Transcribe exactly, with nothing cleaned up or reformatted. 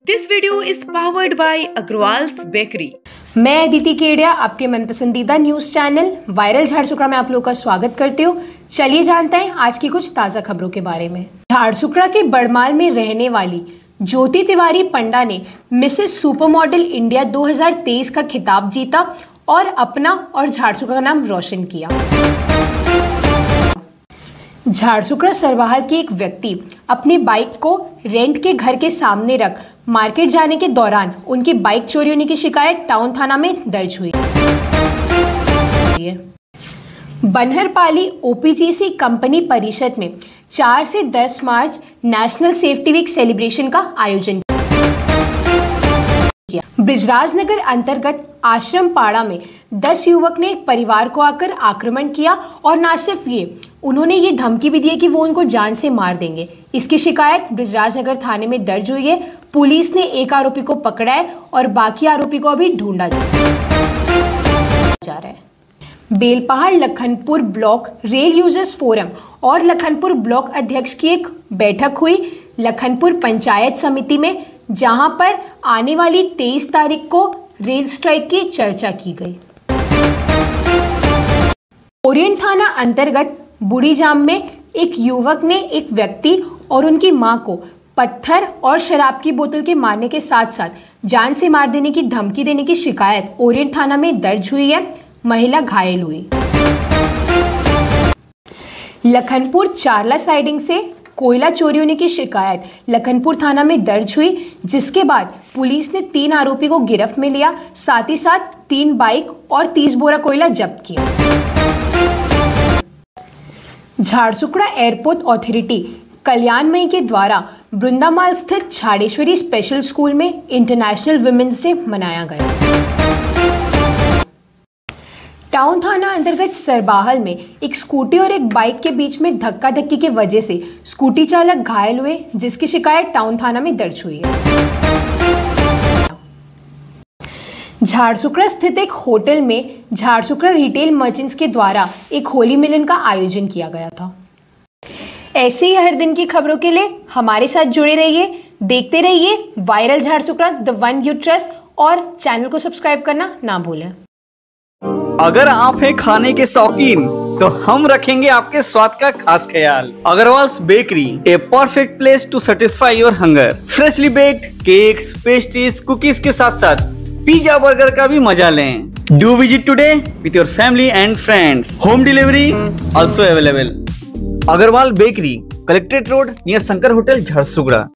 This video is powered by Agrawal's Bakery. मैं अदिति केडिया आपके मन पसंदीदा न्यूज चैनल वायरल झारसुगड़ा में आप लोगों का स्वागत करती हूँ। चलिए जानते हैं आज की कुछ ताज़ा खबरों के बारे में। झारसुगड़ा के बड़माल में रहने वाली ज्योति तिवारी पंडा ने मिसेस सुपर मॉडल इंडिया दो हज़ार तेईस का खिताब जीता और अपना और झारसुगड़ा का नाम रोशन किया। झारसुगड़ा सरवाहल के एक व्यक्ति अपनी बाइक को रेंट के घर के सामने रख मार्केट जाने के दौरान उनकी बाइक चोरी होने की शिकायत टाउन थाना में दर्ज हुई। बनहरपाली ओपीजीसी कंपनी परिषद में चार से दस मार्च नेशनल सेफ्टी वीक सेलिब्रेशन का आयोजन किया। ब्रिजराजनगर अंतर्गत आश्रम पाड़ा में दस युवक ने एक परिवार को आकर आक्रमण किया और न सिर्फ ये, उन्होंने ये धमकी भी दी कि वो उनको जान से मार देंगे। इसकी शिकायत ब्रिजराजनगर थाने में दर्ज हुई है। पुलिस ने एक आरोपी को पकड़ा है और बाकी आरोपी को अभी ढूंढा जा रहा है। Belpahar Lakhanpur block rail users forum और लखनपुर ब्लॉक अध्यक्ष की एक बैठक हुई लखनपुर पंचायत समिति में, जहां पर आने वाली तेईस तारीख को रेल स्ट्राइक की चर्चा की गई। ओरिएंट थाना अंतर्गत बूढ़ीजाम में एक युवक ने एक व्यक्ति और उनकी मां को पत्थर और शराब की बोतल के मारने के साथ साथ जान से मार देने की धमकी देने की शिकायत ओरिएंट थाना में दर्ज हुई है। महिला घायल हुई। लखनपुर चारला साइडिंग से कोयला चोरी होने की शिकायत लखनपुर थाना में दर्ज हुई, जिसके बाद पुलिस ने तीन आरोपी को गिरफ्त में लिया, साथ ही साथ तीन बाइक और तीस बोरा कोयला जब्त किया। झारसुगड़ा एयरपोर्ट अथॉरिटी कल्याणमयी के द्वारा बृंदामाल स्थित झाड़ेश्वरी स्पेशल स्कूल में इंटरनेशनल वुमेन्स डे मनाया गया। टाउन थाना अंतर्गत सरबाहल में एक स्कूटी और एक बाइक के बीच में धक्का धक्की की वजह से स्कूटी चालक घायल हुए, जिसकी शिकायत टाउन थाना में दर्ज हुई है। झारसुगड़ा स्थित एक होटल में झारसुगड़ा रिटेल मर्चेंट्स के द्वारा एक होली मिलन का आयोजन किया गया था। ऐसे ही हर दिन की खबरों के लिए हमारे साथ जुड़े रहिए, देखते रहिए viral Jharsuguda the one you trust, और चैनल को सब्सक्राइब करना ना भूलें। अगर आप हैं खाने के शौकीन तो हम रखेंगे आपके स्वाद का खास ख्याल। Agarwal's bakery, a perfect place to satisfy your hunger. Freshly baked cakes, pastries, cookies के साथ साथ पिज्जा बर्गर का भी मजा लें। Do visit today with your family and friends. Home delivery also available. Agarwal bakery, collectorate road near Shankar hotel, Jharsuguda.